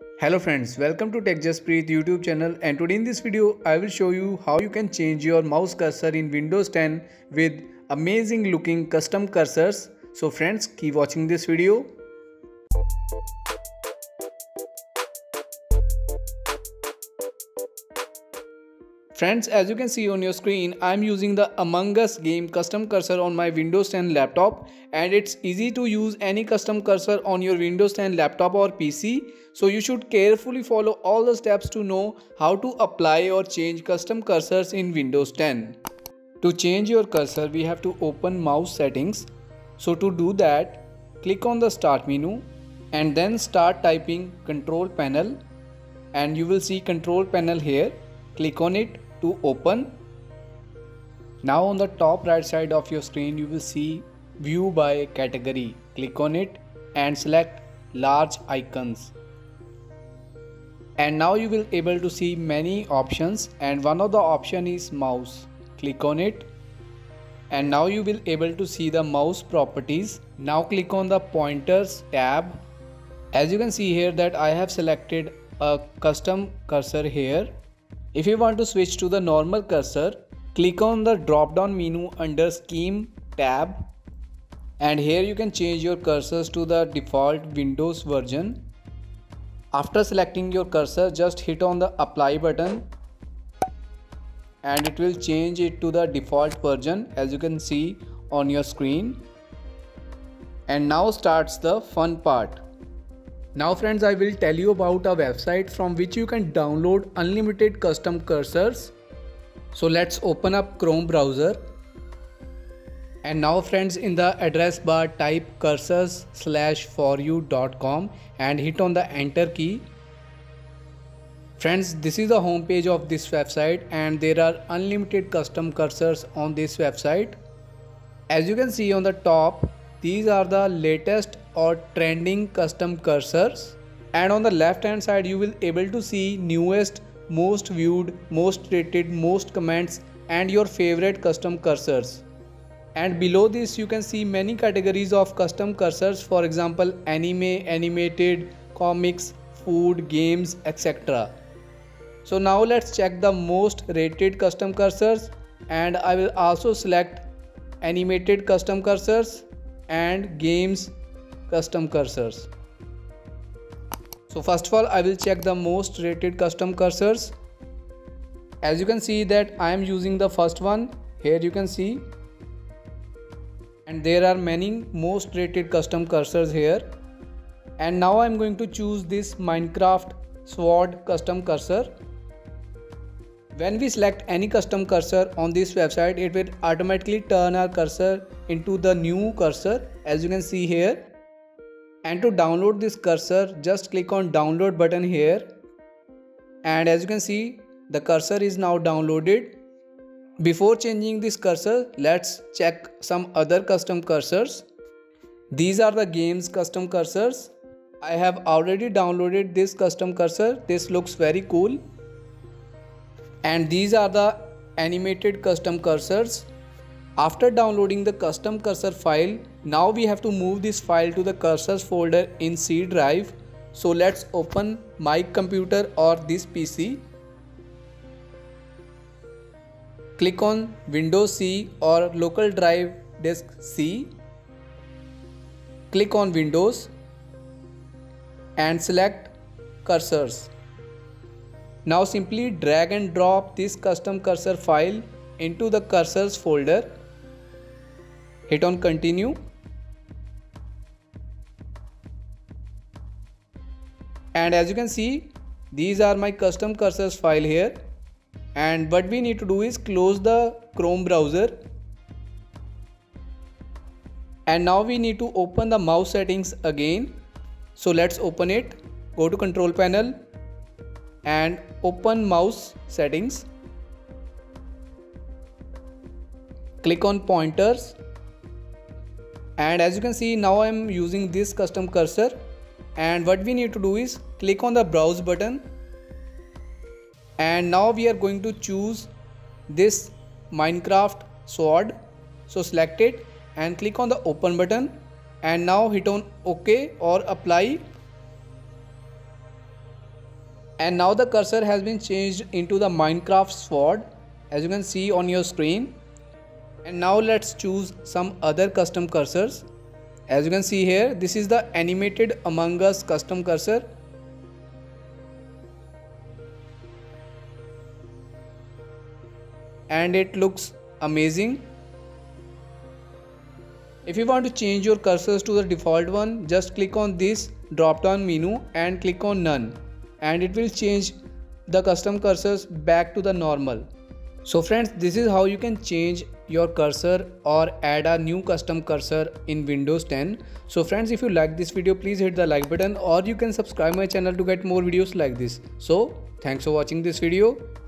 Hello friends, welcome to TechJustPreet YouTube channel, and today in this video I will show you how you can change your mouse cursor in Windows 10 with amazing looking custom cursors. So friends, keep watching this video. Friends, as you can see on your screen, I am using the Among Us game custom cursor on my Windows 10 laptop, and it's easy to use any custom cursor on your Windows 10 laptop or PC. So you should carefully follow all the steps to know how to apply or change custom cursors in Windows 10. To change your cursor, we have to open mouse settings. So to do that, click on the start menu and then start typing control panel, and you will see control panel here. Click on it to open. Now on the top right side of your screen you will see view by category. Click on it and select large icons. And now you will able to see many options, and one of the option is mouse. Click on it and now you will able to see the mouse properties. Now click on the pointers tab. As you can see here that I have selected a custom cursor here. If you want to switch to the normal cursor, click on the drop down menu under scheme tab, and here you can change your cursors to the default Windows version. After selecting your cursor, just hit on the apply button and it will change it to the default version as you can see on your screen. And now starts the fun part. Now friends, I will tell you about a website from which you can download unlimited custom cursors. So let's open up Chrome browser. And now friends, in the address bar type cursors/foryou.com and hit on the enter key. Friends, this is the home page of this website, and there are unlimited custom cursors on this website. As you can see on the top, these are the latest or trending custom cursors, and on the left hand side you will able to see newest, most viewed, most rated, most comments and your favorite custom cursors. And below this you can see many categories of custom cursors, for example anime, animated, comics, food, games, etc. So now let's check the most rated custom cursors, and I will also select animated custom cursors and games custom cursors. So first of all I will check the most rated custom cursors. As you can see that I am using the first one. Here you can see, and there are many most rated custom cursors here. And now I am going to choose this Minecraft Sword custom cursor. When we select any custom cursor on this website, it will automatically turn our cursor into the new cursor as you can see here. And to download this cursor, just click on download button here, and as you can see the cursor is now downloaded. Before changing this cursor, let's check some other custom cursors. These are the games custom cursors. I have already downloaded this custom cursor. This looks very cool. And these are the animated custom cursors. After downloading the custom cursor file, now we have to move this file to the cursors folder in C drive. So let's open my computer or this PC. Click on Windows C or local drive disk C. Click on Windows and select cursors. Now simply drag and drop this custom cursor file into the cursors folder. Hit on continue. And as you can see, these are my custom cursors file here. And what we need to do is close the Chrome browser. And now we need to open the mouse settings again. So let's open it. Go to control panel and open mouse settings. Click on pointers, and as you can see now I am using this custom cursor. And what we need to do is click on the browse button, and now we are going to choose this Minecraft Sword. So select it and click on the open button, and now hit on OK or apply. And now the cursor has been changed into the Minecraft sword, as you can see on your screen. And now let's choose some other custom cursors. As you can see here, this is the animated Among Us custom cursor. And it looks amazing. If you want to change your cursors to the default one, just click on this drop down menu and click on none, and it will change the custom cursors back to the normal. So friends, this is how you can change your cursor or add a new custom cursor in Windows 10. So friends, if you like this video, please hit the like button, or you can subscribe my channel to get more videos like this. So thanks for watching this video.